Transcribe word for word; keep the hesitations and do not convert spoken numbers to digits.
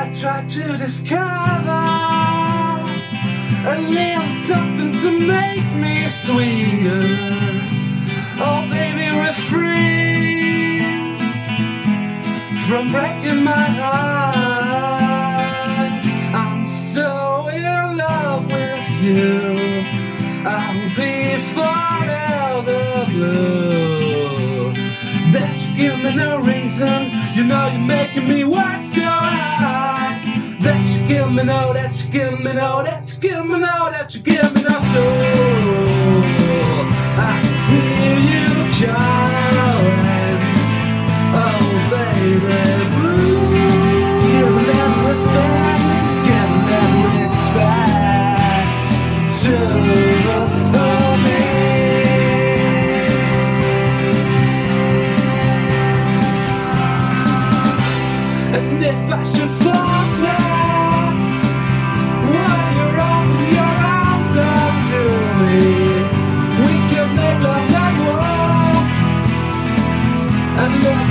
I try to discover a little something to make me sweeter. Oh baby, refrain from breaking my heart. I'm so in love with you, I'll be forever blue. That you give me no reason, you know you're making me work so hard. That you give me no, that you give me no, that you give me no, that you give me no soul. I hear you calling, oh baby blue. Give them respect, give them respect to me. And if I should falter when you're open your arms up to me, we can make love and war and live